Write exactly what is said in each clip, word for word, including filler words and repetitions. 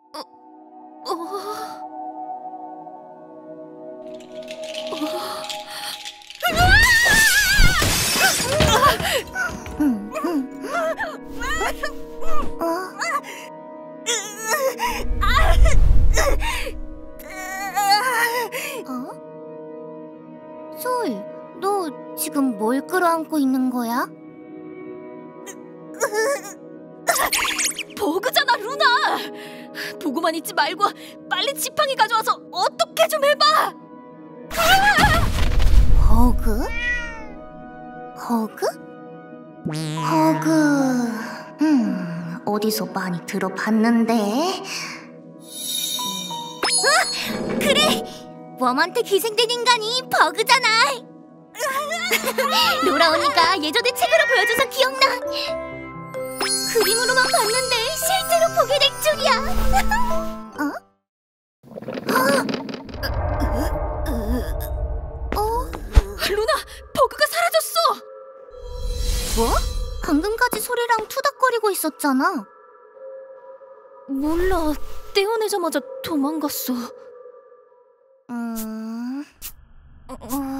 어, 어, 어. 음, 음. 어? 어? 솔, 너 지금 뭘 끌어안고 있는 거야? 버그잖아, 루나! 보고만 있지 말고 빨리 지팡이 가져와서 어떻게 좀 해봐! 버그? 허그? 허그... 음... 어디서 많이 들어봤는데... 어? 그래! 웜한테 기생된 인간이 버그잖아! 로라 언니가 예전에 책으로 보여줘서 기억나! 그림으로만 봤는데 실제로 보게 될 줄이야! 어? 어? 루나! 버그가 사라졌어! 뭐? 방금까지 소리랑 투닥거리고 있었잖아. 몰라. 떼어내자마자 도망갔어. 음... 어...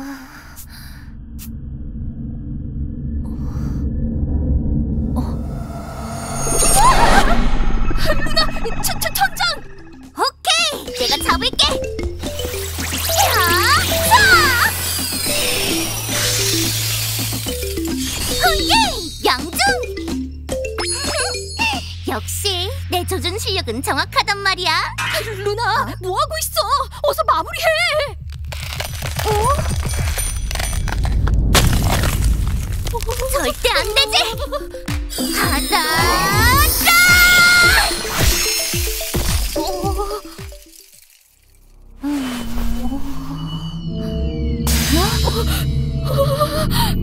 루나! 천, 천, 천장! 오케이! 내가 잡을게! 야! 자! 후예! 양중! 역시 내 조준 실력은 정확하단 말이야. 루나! 어? 뭐하고 있어? 어서 마무리해! 어? 절대 안 되지! 가자! 어? 음... 어?